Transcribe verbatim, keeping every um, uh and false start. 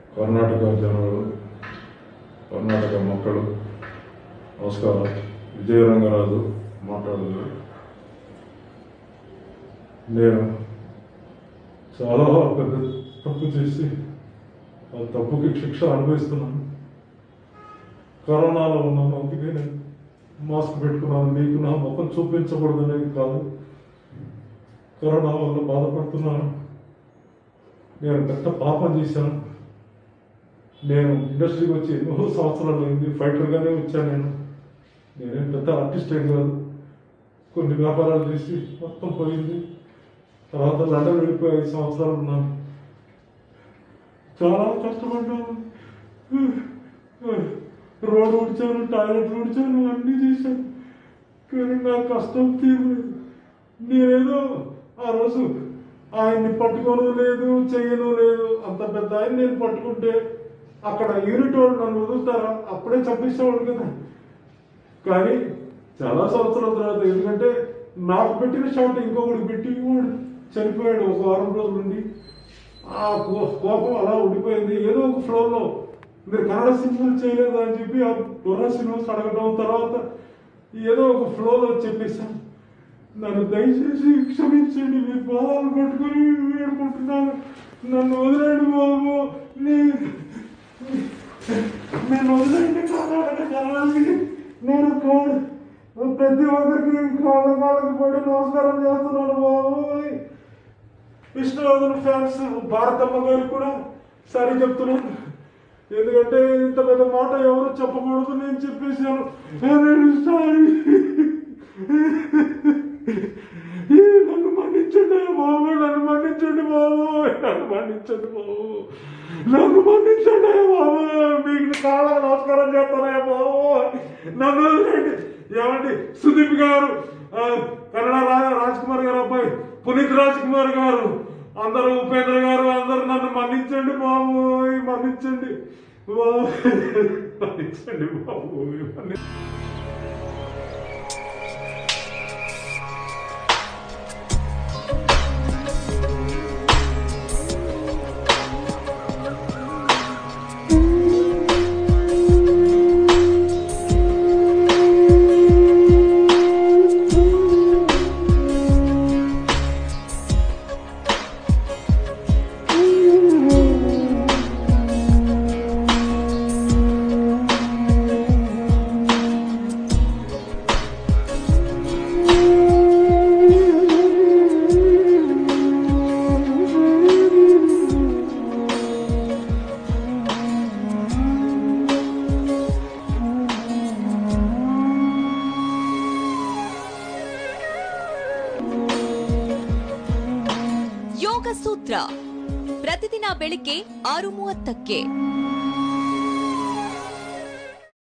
కర్ణాటక జనులు, కర్ణాటక మక్కలు నమస్కారం. విజయరంగరాజు మాట్లాడుతున్నాను. నేను చాలా పెద్ద తప్పు చేసి ఆ తప్పుకి శిక్ష అనుభవిస్తున్నాను. కరోనాలో ఉన్నాను, అందుకే నేను మాస్క్ పెట్టుకున్నాను. మీకు నా ముఖం చూపించకూడదు అనేది కాదు, కరోనా వల్ల బాధపడుతున్నాను. నేను పెద్ద పాపం చేశాను. నేను ఇండస్ట్రీకి వచ్చి ఎన్నో సంవత్సరాలు అయింది. ఫైటర్గానే వచ్చాను. నేను నేనేం పెద్ద ఆర్టిస్ట్ ఏం కాదు. కొన్ని వ్యాపారాలు చేసి మొత్తం పోయింది. తర్వాత లండన్ వెళ్ళిపోయి ఐదు సంవత్సరాలు ఉన్నాను. చాలా కష్టపడ్డాను. రోడ్డు ఉడిచాను, టాయిలెట్ ఉడిచాను, అన్నీ చేశాను. కానీ నా కష్టం తీరలేదు. నేనేదో ఆ రోజు ఆయన్ని పట్టుకోను లేదు, చెయ్యను లేదు. అంత పెద్ద ఆయన నేను పట్టుకుంటే అక్కడ యూనిట్ వాళ్ళు నన్ను వదులుతారా? అప్పుడే చంపేసేవాడు కదా. కానీ చాలా సంవత్సరాల తర్వాత, ఎందుకంటే నాకు పెట్టిన షాట్ ఇంకొకటి పెట్టి వాడు చనిపోయాడు ఒక వారం రోజుల నుండి. ఆ కోపం అలా ఉండిపోయింది. ఏదో ఒక ఫ్లోర్లో మీరు కన్నడ సినిమాలు చేయలేదా అని చెప్పి ఆ బుర్రా సినిమాస్ అడగడం, తర్వాత ఏదో ఒక ఫ్లోలో చెప్పేశాను. నన్ను దయచేసి క్షమించండి, మీ పాదాలు పట్టుకొని వేడుకుంటున్నాను. నన్ను వదిలేండి బాబు, నేను వదిలేండి. కర్ణాటక జనాలకి నేను ప్రతి ఒక్కరికి కాళ్ళ కాళ్ళకి పడి నమస్కారం చేస్తున్నాను బాబు. విష్ణువర్ధన్ ఫ్యాన్స్ భారతమ్మ గారికి కూడా సరే చెప్తున్నాను. ఎందుకంటే ఇంత పెద్ద మాట ఎవరు చెప్పకూడదు, నేను చెప్పేశాను. సారీ, నన్ను మన్నించండి బాబు, నన్ను మన్నించండి బాబు, నన్ను మన్నించండి బాబు, నన్ను మన్నించండి బాబు. మీకు కాళ్ళకు నమస్కారం చేస్తానా బాబు, నన్ను వదిలేండి. ఏమండి, సుదీప్ గారు, కన్నడ రాజ్ కుమార్ గారు అబ్బాయి పునీత్ రాజ్ కుమార్ గారు, అందరూ ఉపేంద్ర గారు, అందరూ నన్ను మన్నించండి బాబు, మన్నించండి బాబు, మన్నించండి బాబు. ಯೋಗ ಸೂತ್ರ ಪ್ರತಿದಿನ ಬೆಳಿಗ್ಗೆ ಆರು ಮೂವತ್ತಕ್ಕೆ.